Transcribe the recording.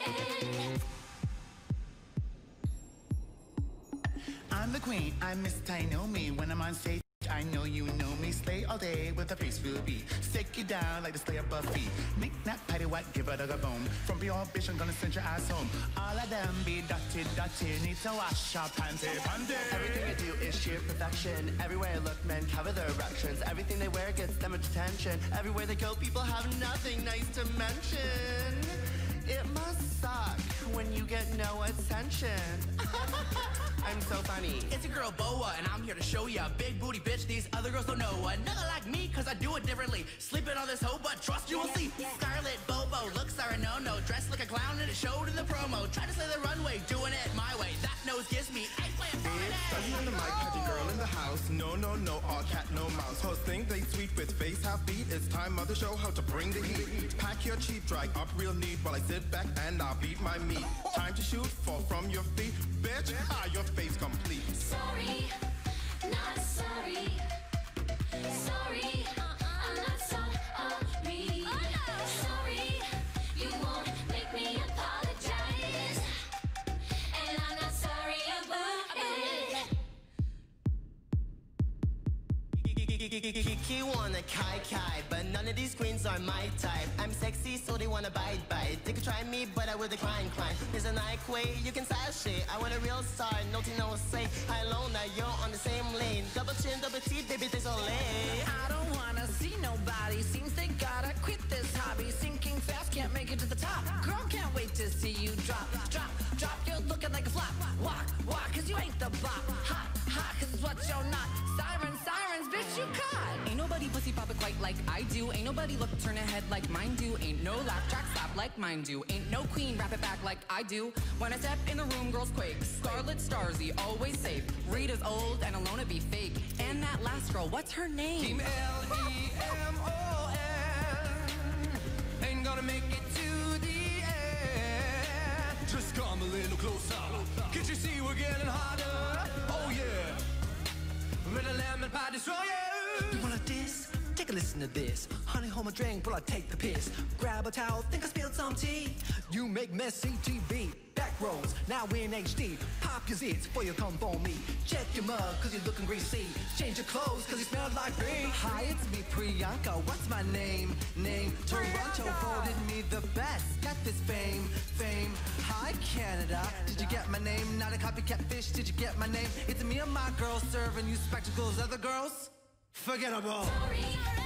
I'm the queen, I'm Miss Tainomi. When I'm on stage, I know you know me. Slay all day with a priest ruby. Stick you down like the Slayer Buffy. Knick knack, patty whack, give it a boom. From beyond bitch, I'm gonna send your ass home. All of them be dirty. Need to wash your panty. Everything I do is sheer perfection. Everywhere I look, men cover their erections. Everything they wear gets them attention. Everywhere they go, people have nothing nice to mention. It must suck when you get no attention. I'm so funny. It's your girl Boa, and I'm here to show ya. Big booty bitch, these other girls don't know. Another like me, cause I do it differently. Sleeping on this hoe, but trust you will see. Scarlet Bobo, looks are a no-no. Dressed like a clown and it showed in the promo. Try to slay the runway, doing it my way. That nose gives me eggplant Friday. Study on the mic, catchy girl in the house. No, all cat, no mouse. Host think they sweet with face half beat. It's time mother show how to bring the heat. Pack your cheap, dry up real neat while I sit back and I'll beat my meat. Time to shoot, fall from your feet. Bitch, your face complete. Sorry, not sorry. Sorry, I'm not sorry. Sorry, you won't make me apologize. And I'm not sorry about it. Kiki wanna kai, but none of these queens are my type. I'm sexy, so they wanna bite. They could try me, but I will decline. There's a Nike way, you can sashay. I want a real star, no tea, no say. I alone, now you're on the same lane. Double chin, double teeth, baby, there's all lay. I don't wanna see nobody. Seems they gotta quit this hobby. Sinking fast, can't make it to the top. Girl, can't wait to see you drop. You're looking like a flop. Walk, cause you ain't the bop. Hot, cause it's what you're not. Sirens, bitch, you caught. Ain't nobody pussy pop it quite like I do. Ain't nobody look turn ahead like mine do. Ain't no laugh track slap like mine do. Ain't no queen wrap it back like I do. When I step in the room, girls quake. Scarlet Starzy, always safe. Rita's old and Alona be fake. And that last girl, what's her name? Team Lemon. Ain't gonna make it to the end. Just come a little closer. Can't you see we're getting harder? Oh yeah. With a lemon pie destroyer. You wanna diss? Take a listen to this. Honey, hold my drink while I take the piss. Grab a towel, think I spilled some tea. You make messy TV. Back rows, now in HD. Pop your zits before you come for me. Check your mug, cause you're looking greasy. Change your clothes, cause you smell like me. Hi, it's me, Priyanka. What's my name? Toronto voted me the best. Got this fame. Hi, Canada. Did you get my name? Not a copycat fish, did you get my name? It's me and my girls serving you spectacles. Other girls? Forgettable. Sorry.